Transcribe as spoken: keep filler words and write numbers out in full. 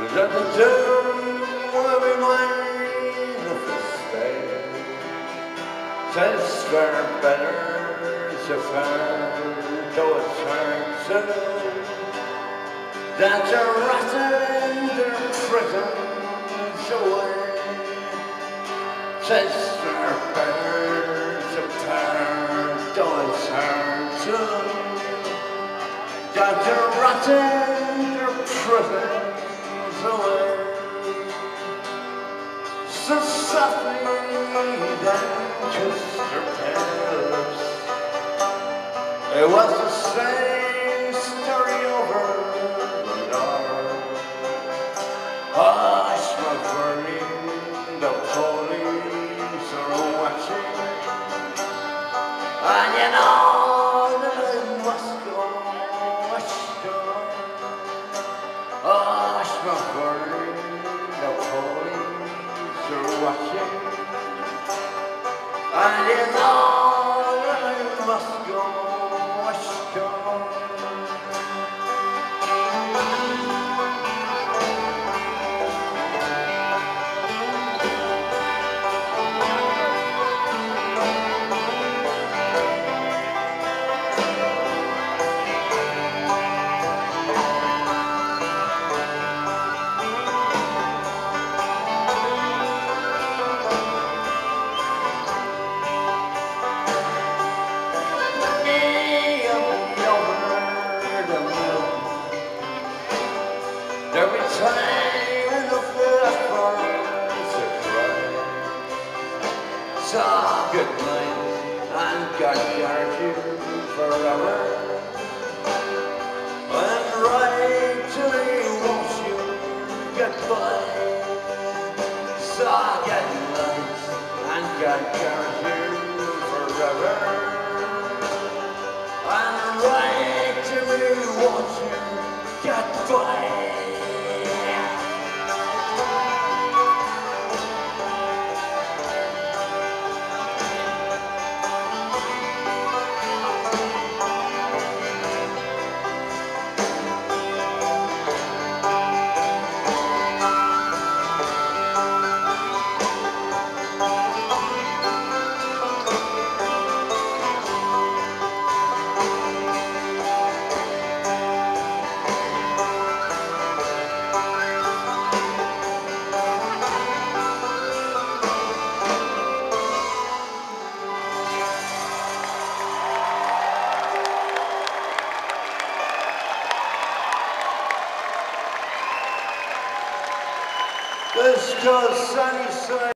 That the doom will be mine if I stay. Tastes far better to find, though it's hard to know that you're rotting their prisons away. Tastes far better to find, though it's hard to know that you're rotting their prisons away. So softly then kissed her pale lips. It was the same story over and over. Hush, my burning, the police are watching, and you know that I must go, must go. Hush, my burning, the police are watching, and you know that I must go, must go. Every time in the first burns to cry. So good night, and God guard you forever. And right till he wants you goodbye. So good night, and God guard you forever. And right till he wants you goodbye. This goes sunny side.